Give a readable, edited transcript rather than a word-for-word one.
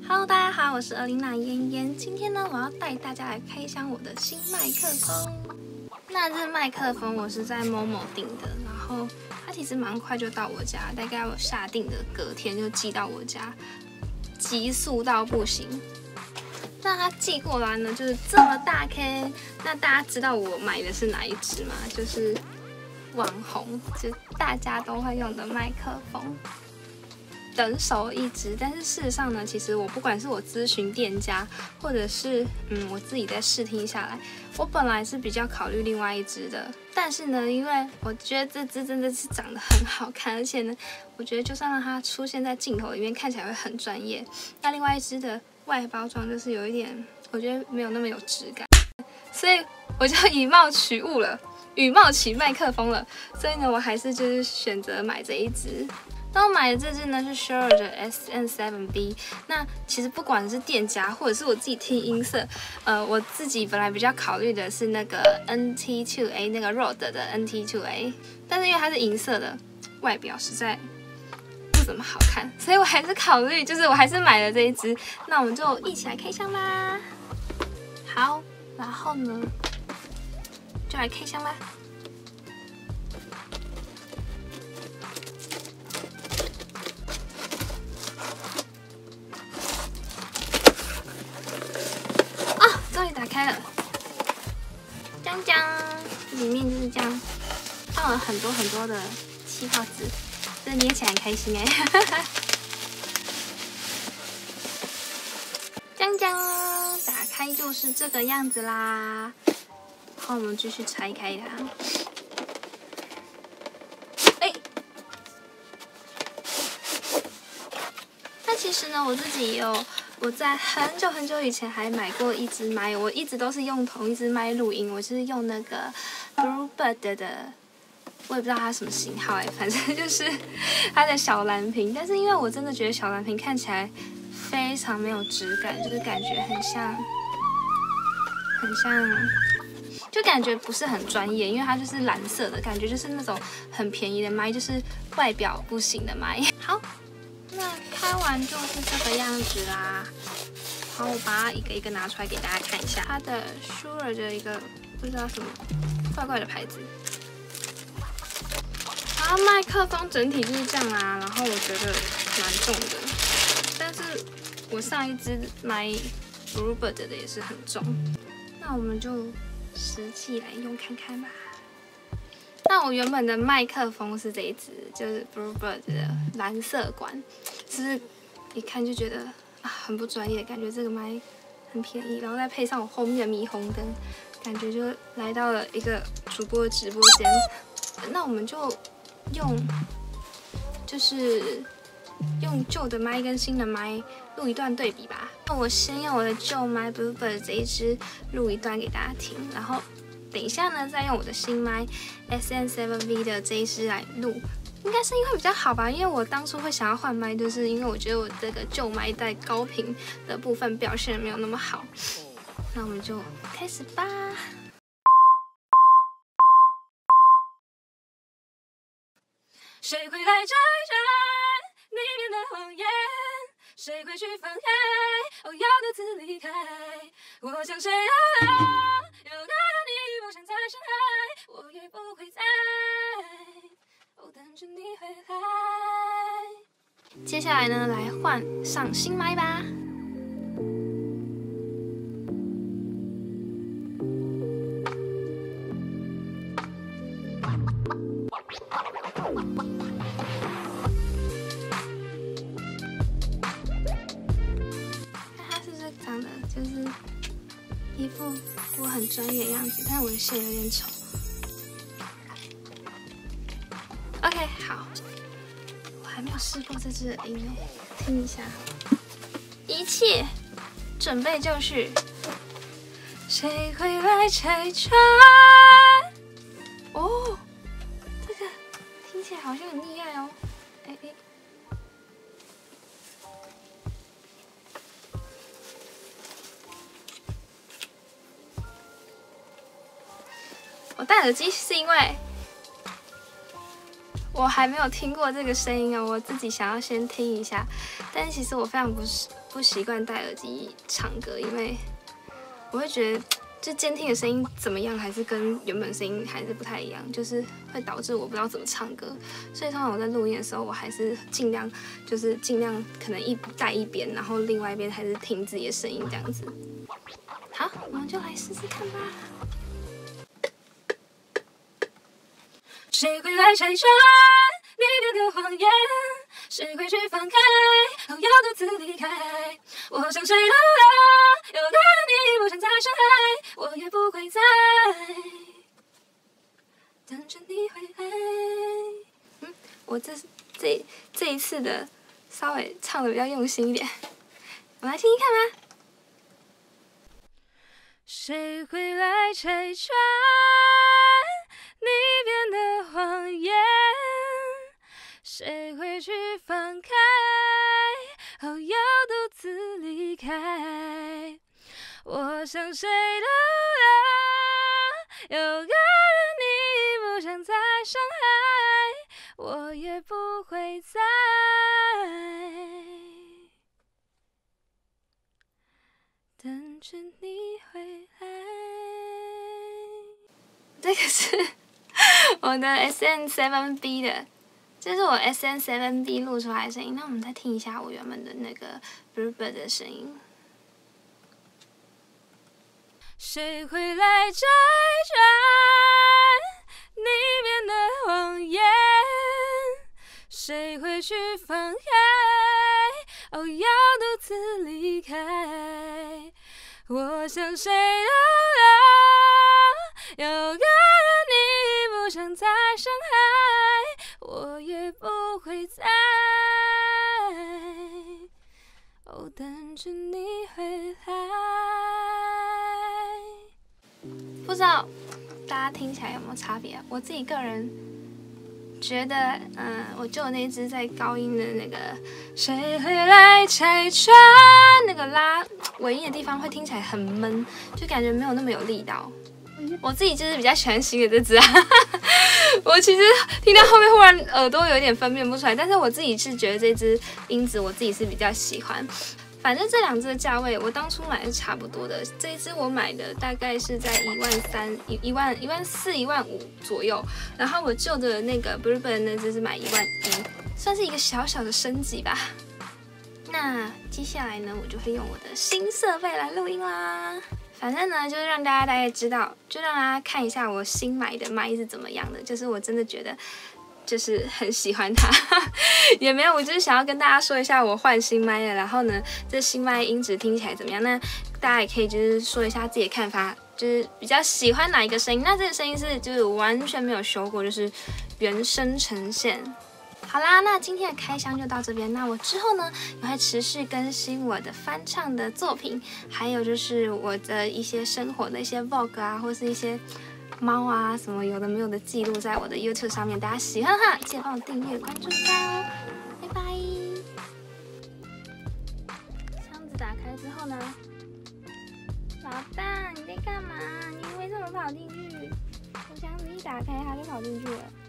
Hello， 大家好，我是Erlina嫣嫣。今天呢，我要带大家来开箱我的新麦克风。那这麦克风我是在 Momo 订的，然后它其实蛮快就到我家，大概我下定的隔天就寄到我家，急速到不行。那它寄过来呢，就是这么大 K。那大家知道我买的是哪一支吗？就是网红，就大家都会用的麦克风。人手一支，但是事实上呢，其实我不管是我咨询店家，或者是我自己在试听下来，我本来是比较考虑另外一支的，但是呢，因为我觉得这支真的是长得很好看，而且呢，我觉得就算让它出现在镜头里面，看起来会很专业。那另外一支的外包装就是有一点，我觉得没有那么有质感，所以我就以貌取物了，以貌取麦克风了。所以呢，我还是就是选择买这一支。那我买的这支呢是 Shure 的 SM7B。那其实不管是店家或者是我自己听音色，我自己本来比较考虑的是那个 NT2A 那个 Rode 的 NT2A， 但是因为它是银色的，外表实在不怎么好看，所以我还是考虑，就是我还是买了这一支。那我们就一起来开箱吧。好，然后呢，就来开箱吧。终于打开了，将将，里面就是这样，放了很多很多的气泡纸，这捏起来很开心哎，将将，打开就是这个样子啦。好，我们继续拆开它。那其实呢，我自己也有。我在很久很久以前还买过一支麦，我一直都是用同一支麦录音，我就是用那个 Bluebird 的，我也不知道它什么型号哎，反正就是它的小蓝屏。但是因为我真的觉得小蓝屏看起来非常没有质感，就是感觉很像，就感觉不是很专业，因为它就是蓝色的，感觉就是那种很便宜的麦，就是外表不行的麦。好。那开完就是这个样子啦。好，我把它一个一个拿出来给大家看一下，它的 Shure 的一个不知道什么怪怪的牌子。然后麦克风整体就是这样啦，然后我觉得蛮重的，但是我上一支买 Bluebird 的也是很重。那我们就实际来用看看吧。那我原本的麦克风是这一支，就是 Bluebird 的蓝色管，就是一看就觉得很不专业，感觉这个麦很便宜，然后再配上我后面的霓虹灯，感觉就来到了一个主播的直播间。那我们就用旧的麦跟新的麦录一段对比吧。那我先用我的旧麦 Bluebird 这一支录一段给大家听，然后等一下呢，再用我的新麦 SM7B 的这一支来录，应该声音会比较好吧？因为我当初会想要换麦，就是因为我觉得我这个旧麦在高频的部分表现没有那么好。那我们就开始吧。谁会来拆穿你面的谎言？谁会去放开？要独自离开。我将谁都爱，有那样你不想再伤害，我也不会再等着你回来。接下来呢，来换上新麦吧。长得就是一副我很专业的样子，但我的线有点丑。OK， 好，我还没有试过这支的音诶，听一下。一切准备就绪，谁会来拆穿？哦，这个听起来好像很厉害哦。我戴耳机是因为我还没有听过这个声音哦，我自己想要先听一下。但是其实我非常不习惯戴耳机唱歌，因为我会觉得就监听的声音怎么样，还是跟原本声音还是不太一样，就是会导致我不知道怎么唱歌。所以通常我在录音的时候，我还是尽量可能戴一边，然后另外一边还是听自己的声音这样子。好，我们就来试试看吧。谁会来拆穿你编的谎言？谁会去放开后要独自离开？我像谁都了，有个人你不想再伤害，我也不会再等着你回来。我这一次的稍微唱的比较用心一点，我们来听听看吧。谁会来拆穿你编的谎言？谁会去放开后又独自离开？我像谁都了，有个人你不想再伤害，我也不会再等着你回来。这个是我的 SN7B 的，这是我 SN7B 录出来的声音。那我们再听一下我原本的那个 Bluebird 的声音。谁会来拆穿你编的谎言？谁会去放开哦，要独自离开？我像谁都了，有个人你不想再伤害，我也不会再等着你回来。不知道大家听起来有没有差别啊？我自己个人觉得，我就那只在高音的那个谁会来拆穿那个拉尾音的地方，会听起来很闷，就感觉没有那么有力道。我自己就是比较喜欢新的这只啊，我其实听到后面忽然耳朵有点分辨不出来，但是我自己是觉得这只音质我自己是比较喜欢。反正这两只的价位我当初买是差不多的，这一只我买的大概是在13000、14000、15000左右，然后我旧的那个 Bluebird 那只是买11000，算是一个小小的升级吧。那接下来呢，我就会用我的新设备来录音啦。反正呢，就是让大家大概知道，就让大家看一下我新买的麦是怎么样的，就是我真的觉得。就是很喜欢它，也没有，我就是想要跟大家说一下我换新麦了，然后呢，这新麦音质听起来怎么样？那大家也可以就是说一下自己的看法，就是比较喜欢哪一个声音。那这个声音是就是完全没有修过，就是原声呈现。好啦，那今天的开箱就到这边。那我之后呢也会持续更新我的翻唱的作品，还有就是我的一些生活的一些 vlog 啊，或是一些。猫啊，什么有的没有的记录在我的 YouTube 上面，大家喜欢的话记得帮我订阅、关注哦，拜拜。箱子打开之后呢，老大你在干嘛？你为什么跑进去？我箱子一打开它就跑进去了。